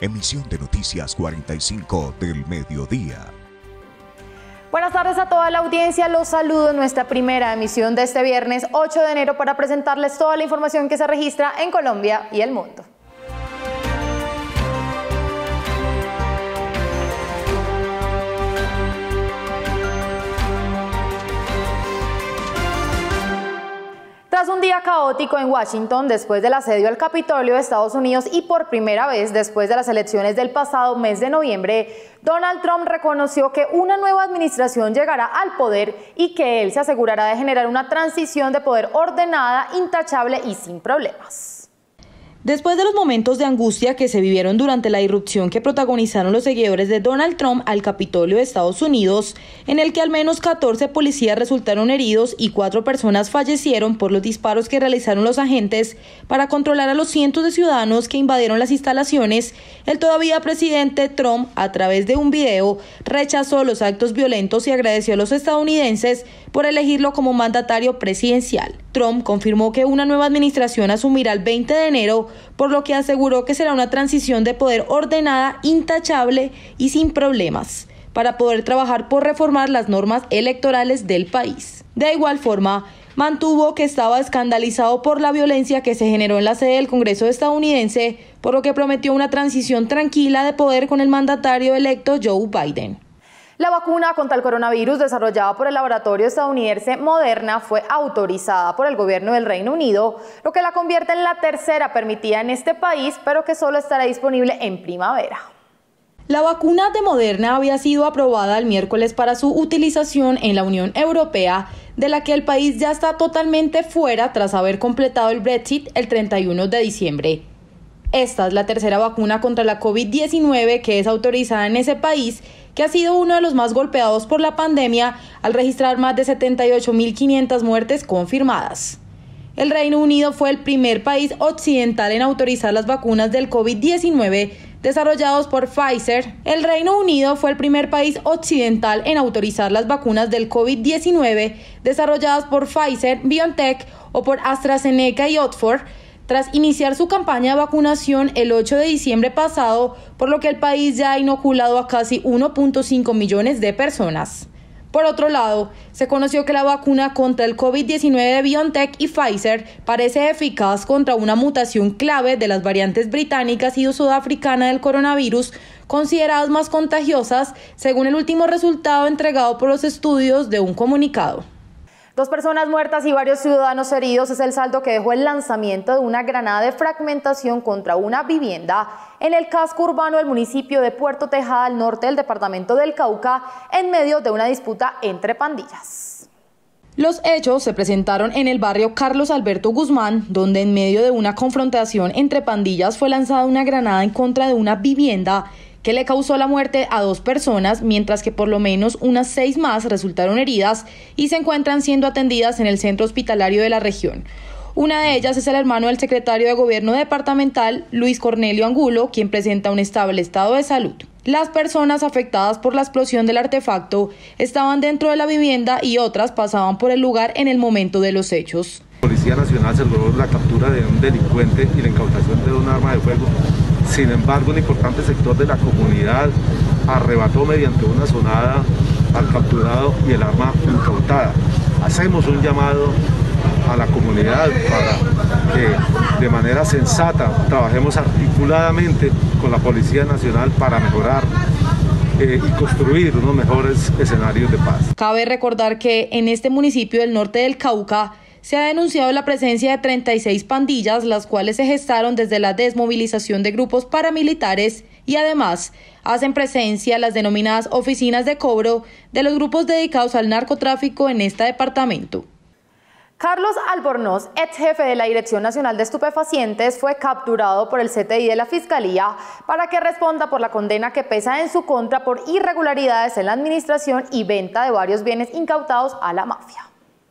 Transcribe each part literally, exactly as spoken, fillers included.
emisión de Noticias cuarenta y cinco del mediodía. Buenas tardes a toda la audiencia, los saludo en nuestra primera emisión de este viernes ocho de enero para presentarles toda la información que se registra en Colombia y el mundo. Tras un día caótico en Washington después del asedio al Capitolio de Estados Unidos y por primera vez después de las elecciones del pasado mes de noviembre, Donald Trump reconoció que una nueva administración llegará al poder y que él se asegurará de generar una transición de poder ordenada, intachable y sin problemas. Después de los momentos de angustia que se vivieron durante la irrupción que protagonizaron los seguidores de Donald Trump al Capitolio de Estados Unidos, en el que al menos catorce policías resultaron heridos y cuatro personas fallecieron por los disparos que realizaron los agentes para controlar a los cientos de ciudadanos que invadieron las instalaciones, el todavía presidente Trump, a través de un video, rechazó los actos violentos y agradeció a los estadounidenses por elegirlo como mandatario presidencial. Trump confirmó que una nueva administración asumirá el veinte de enero, por lo que aseguró que será una transición de poder ordenada, intachable y sin problemas, para poder trabajar por reformar las normas electorales del país. De igual forma, mantuvo que estaba escandalizado por la violencia que se generó en la sede del Congreso estadounidense, por lo que prometió una transición tranquila de poder con el mandatario electo Joe Biden. La vacuna contra el coronavirus desarrollada por el laboratorio estadounidense Moderna fue autorizada por el gobierno del Reino Unido, lo que la convierte en la tercera permitida en este país, pero que solo estará disponible en primavera. La vacuna de Moderna había sido aprobada el miércoles para su utilización en la Unión Europea, de la que el país ya está totalmente fuera tras haber completado el Brexit el treinta y uno de diciembre. Esta es la tercera vacuna contra la COVID diecinueve que es autorizada en ese país, que ha sido uno de los más golpeados por la pandemia al registrar más de setenta y ocho mil quinientas muertes confirmadas. El Reino Unido fue el primer país occidental en autorizar las vacunas del COVID diecinueve desarrollados por Pfizer. El Reino Unido fue el primer país occidental en autorizar las vacunas del COVID diecinueve desarrolladas por Pfizer, BioNTech o por AstraZeneca y Oxford, tras iniciar su campaña de vacunación el ocho de diciembre pasado, por lo que el país ya ha inoculado a casi uno punto cinco millones de personas. Por otro lado, se conoció que la vacuna contra el COVID diecinueve de BioNTech y Pfizer parece eficaz contra una mutación clave de las variantes británicas y sudafricana del coronavirus, consideradas más contagiosas, según el último resultado entregado por los estudios de un comunicado. Dos personas muertas y varios ciudadanos heridos es el saldo que dejó el lanzamiento de una granada de fragmentación contra una vivienda en el casco urbano del municipio de Puerto Tejada, al norte del departamento del Cauca, en medio de una disputa entre pandillas. Los hechos se presentaron en el barrio Carlos Alberto Guzmán, donde en medio de una confrontación entre pandillas fue lanzada una granada en contra de una vivienda que le causó la muerte a dos personas, mientras que por lo menos unas seis más resultaron heridas y se encuentran siendo atendidas en el centro hospitalario de la región. Una de ellas es el hermano del secretario de Gobierno departamental, Luis Cornelio Angulo, quien presenta un estable estado de salud. Las personas afectadas por la explosión del artefacto estaban dentro de la vivienda y otras pasaban por el lugar en el momento de los hechos. La Policía Nacional se logró la captura de un delincuente y la incautación de un arma de fuego. Sin embargo, un importante sector de la comunidad arrebató mediante una sonada al capturado y el arma incautada. Hacemos un llamado a la comunidad para que de manera sensata trabajemos articuladamente con la Policía Nacional para mejorar eh, y construir unos mejores escenarios de paz. Cabe recordar que en este municipio del norte del Cauca se ha denunciado la presencia de treinta y seis pandillas, las cuales se gestaron desde la desmovilización de grupos paramilitares y además hacen presencia las denominadas oficinas de cobro de los grupos dedicados al narcotráfico en este departamento. Carlos Albornoz, ex jefe de la Dirección Nacional de Estupefacientes, fue capturado por el C T I de la Fiscalía para que responda por la condena que pesa en su contra por irregularidades en la administración y venta de varios bienes incautados a la mafia.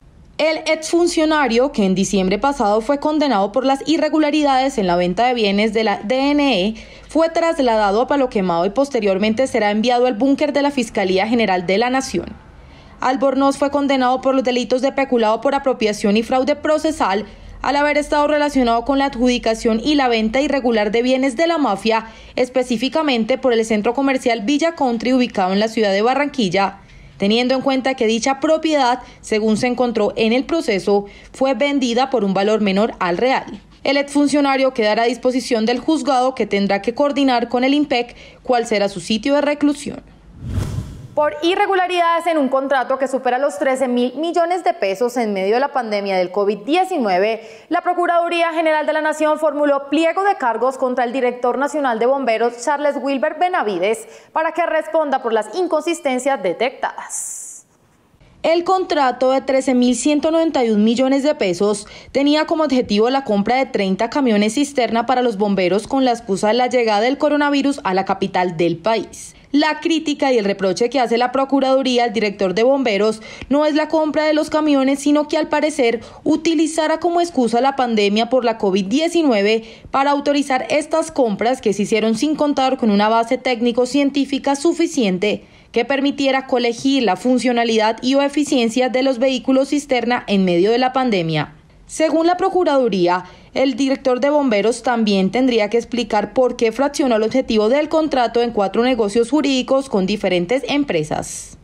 El exfuncionario, que en diciembre pasado fue condenado por las irregularidades en la venta de bienes de la D N E, fue trasladado a Palo Quemado y posteriormente será enviado al búnker de la Fiscalía General de la Nación. Albornoz fue condenado por los delitos de peculado por apropiación y fraude procesal, al haber estado relacionado con la adjudicación y la venta irregular de bienes de la mafia, específicamente por el centro comercial Villa Country ubicado en la ciudad de Barranquilla, teniendo en cuenta que dicha propiedad, según se encontró en el proceso, fue vendida por un valor menor al real. El exfuncionario quedará a disposición del juzgado, que tendrá que coordinar con el IMPEC cuál será su sitio de reclusión. Por irregularidades en un contrato que supera los trece mil millones de pesos en medio de la pandemia del COVID diecinueve, la Procuraduría General de la Nación formuló pliego de cargos contra el director nacional de bomberos, Charles Wilber Benavides, para que responda por las inconsistencias detectadas. El contrato de trece mil ciento noventa y un millones de pesos tenía como objetivo la compra de treinta camiones cisterna para los bomberos con la excusa de la llegada del coronavirus a la capital del país. La crítica y el reproche que hace la Procuraduría al director de bomberos no es la compra de los camiones, sino que al parecer utilizara como excusa la pandemia por la COVID diecinueve para autorizar estas compras, que se hicieron sin contar con una base técnico-científica suficiente que permitiera colegir la funcionalidad y o eficiencia de los vehículos cisterna en medio de la pandemia. Según la Procuraduría, el director de bomberos también tendría que explicar por qué fraccionó el objetivo del contrato en cuatro negocios jurídicos con diferentes empresas.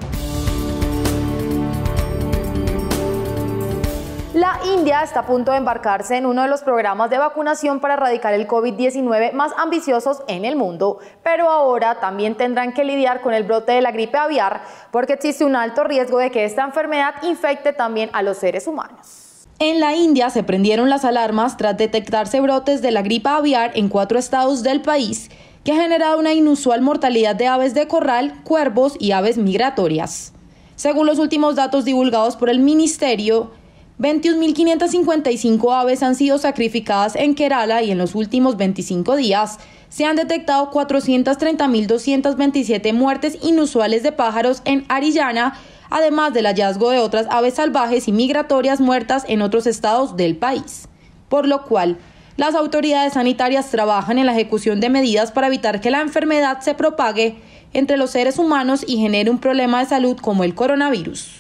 La India está a punto de embarcarse en uno de los programas de vacunación para erradicar el COVID diecinueve más ambiciosos en el mundo, pero ahora también tendrán que lidiar con el brote de la gripe aviar, porque existe un alto riesgo de que esta enfermedad infecte también a los seres humanos. En la India se prendieron las alarmas tras detectarse brotes de la gripe aviar en cuatro estados del país, que ha generado una inusual mortalidad de aves de corral, cuervos y aves migratorias. Según los últimos datos divulgados por el ministerio, veintiún mil quinientas cincuenta y cinco aves han sido sacrificadas en Kerala y en los últimos veinticinco días se han detectado cuatrocientas treinta mil doscientas veintisiete muertes inusuales de pájaros en Haryana, además del hallazgo de otras aves salvajes y migratorias muertas en otros estados del país. Por lo cual, las autoridades sanitarias trabajan en la ejecución de medidas para evitar que la enfermedad se propague entre los seres humanos y genere un problema de salud como el coronavirus.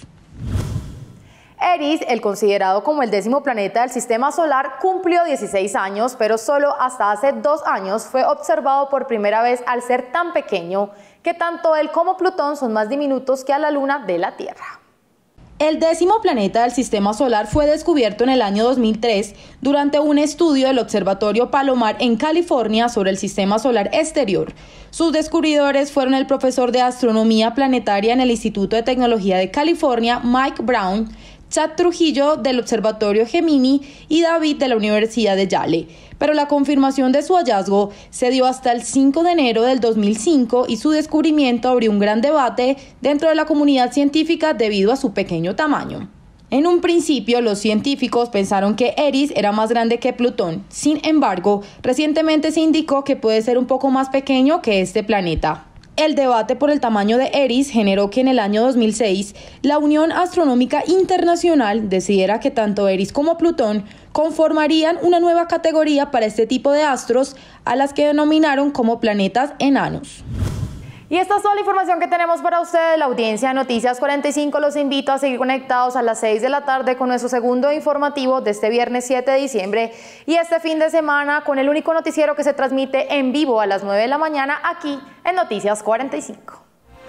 Eris, el considerado como el décimo planeta del sistema solar, cumplió dieciséis años, pero solo hasta hace dos años fue observado por primera vez al ser tan pequeño que tanto él como Plutón son más diminutos que a la luna de la Tierra. El décimo planeta del sistema solar fue descubierto en el año dos mil tres durante un estudio del Observatorio Palomar en California sobre el sistema solar exterior. Sus descubridores fueron el profesor de astronomía planetaria en el Instituto de Tecnología de California, Mike Brown, Chad Trujillo del Observatorio Gemini y David de la Universidad de Yale. Pero la confirmación de su hallazgo se dio hasta el cinco de enero del dos mil cinco y su descubrimiento abrió un gran debate dentro de la comunidad científica debido a su pequeño tamaño. En un principio, los científicos pensaron que Eris era más grande que Plutón. Sin embargo, recientemente se indicó que puede ser un poco más pequeño que este planeta. El debate por el tamaño de Eris generó que en el año dos mil seis la Unión Astronómica Internacional decidiera que tanto Eris como Plutón conformarían una nueva categoría para este tipo de astros, a las que denominaron como planetas enanos. Y esta es toda la información que tenemos para ustedes, la audiencia de Noticias cuarenta y cinco. Los invito a seguir conectados a las seis de la tarde con nuestro segundo informativo de este viernes siete de diciembre y este fin de semana con el único noticiero que se transmite en vivo a las nueve de la mañana aquí en Noticias cuarenta y cinco.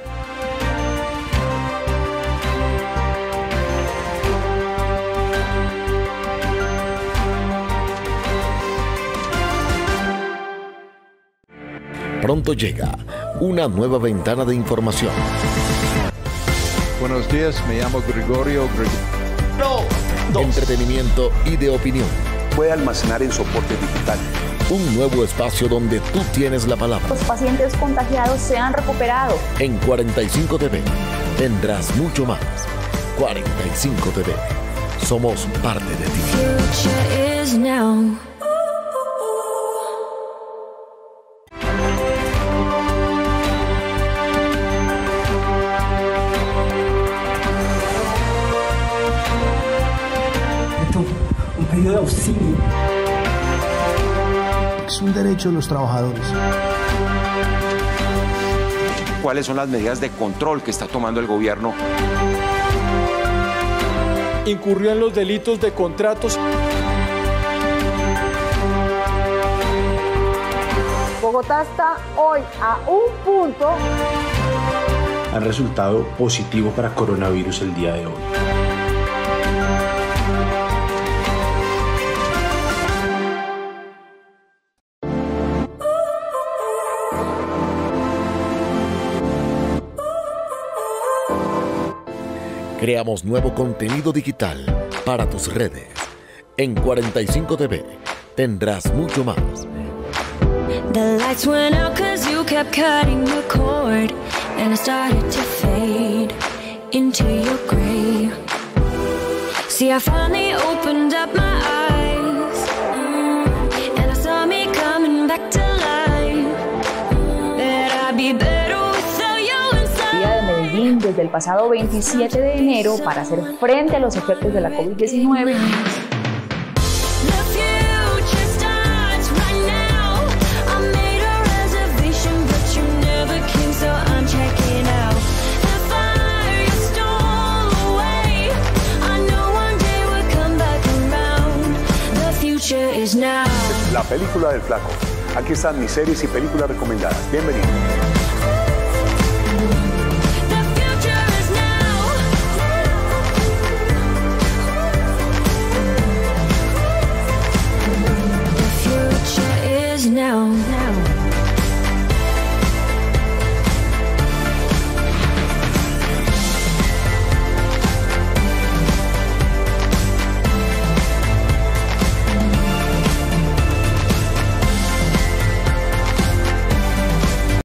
Pronto llega una nueva ventana de información. Buenos días, me llamo Gregorio Gregorio. No, entretenimiento y de opinión. Puede almacenar en soporte digital. Un nuevo espacio donde tú tienes la palabra. Los pacientes contagiados se han recuperado. En cuarenta y cinco T V tendrás mucho más. cuarenta y cinco T V. Somos parte de ti. Un pedido de auxilio. Es un derecho de los trabajadores. ¿Cuáles son las medidas de control que está tomando el gobierno? Incurrió en los delitos de contratos. Bogotá está hoy a un punto. Han resultado positivo para coronavirus el día de hoy. Creamos nuevo contenido digital para tus redes. En cuarenta y cinco T V tendrás mucho más. The lights went out cause you kept cutting the cord, and I started to fade into your gray. See, I finally opened up my eyes, and I saw me coming back to life. That I'd be better without you inside. Día de Medellín desde el pasado veintisiete de enero para hacer frente a los efectos de la COVID diecinueve. La película del flaco. Aquí están mis series y películas recomendadas. Bienvenidos.